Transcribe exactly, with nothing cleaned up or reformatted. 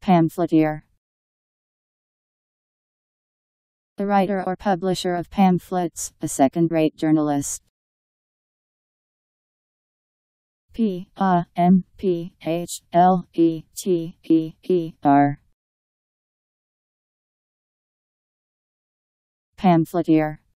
Pamphleteer. The writer or publisher of pamphlets, a second-rate journalist. P A M P H L E T E E R. Pamphleteer.